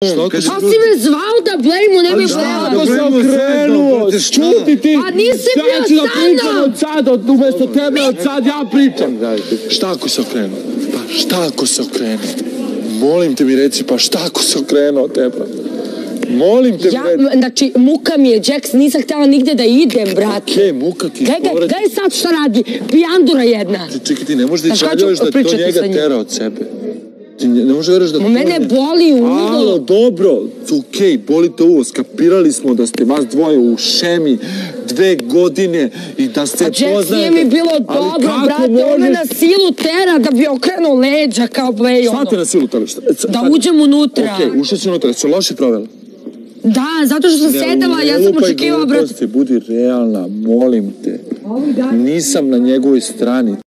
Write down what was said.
Pa si me zvao da blejmu, ne bi blejala. Kako se okrenuo? Čuti ti! Pa nisi bio sa mnom! Sad, umjesto tebe od sad ja pričam. Šta ako se okrenuo? Pa šta ako se okrenuo? Molim te mi reci, pa šta ako se okrenuo tebe? Molim te, bre. Znači, muka mi je, Jax, nisam htjela nigdje da idem, brate. Okej, muka ti povred. Gaj sad šta radi? Pijandura jedna. Čekaj, ti ne možeš da išaljavaš da to njega tera od sebe. Ti ne možeš veraš da to... Mene boli uvo. Alo, dobro, okej, boli te uvo, skapirali smo da ste vas dvoje u šemi 2 godine i da ste poznajete. A Jax nije mi bilo dobro, brate, on me na silu tera da bi okrenuo leđa kao blej ono. Šta te na silu tera? Da uđem unutra. Okej, ušao si unutra, su loše provela? Da, zato što sam sedela, ja sam očekivala, brate. Budi realna, molim te. Nisam na njegovoj strani.